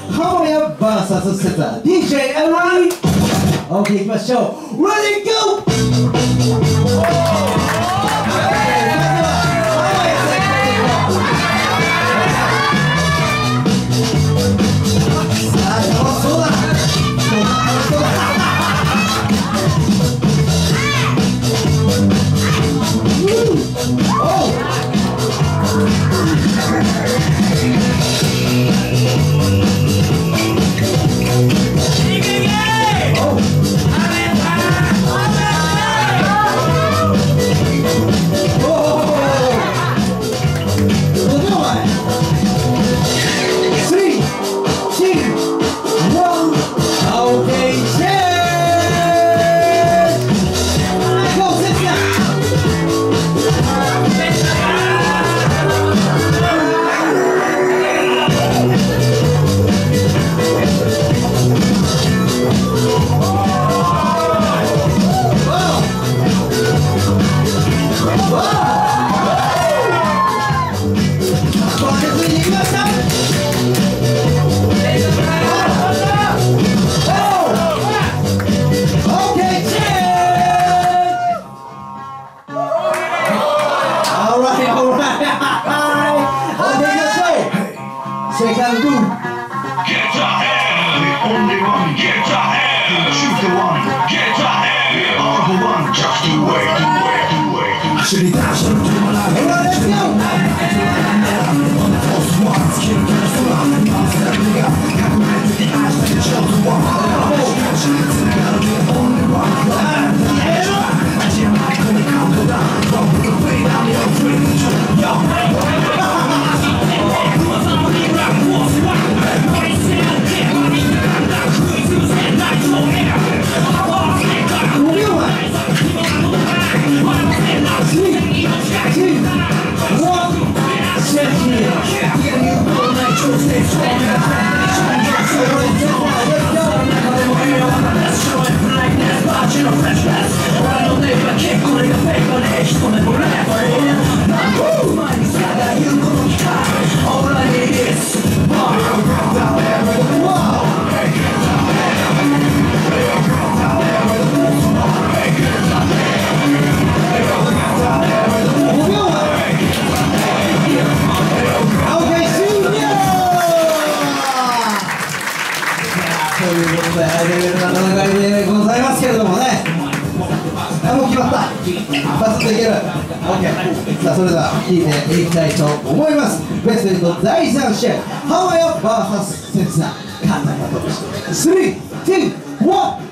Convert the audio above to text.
ハモヤ VS セツナ DJ Everybody OK いきましょう Ready Go! セカンド Get your head, the only one, get your head, choose the one, get your head, all the one, just do it, do it, do it. 走り出したの止まらない。Let's go! ということで、ハイレベルな戦いでございますけれどもね、もう決まった、バスッといける、OK、さあそれでは聞いていきたいと思います。ベスト8第3試合、ハワイ VS セツナ、勝った方として3、2、1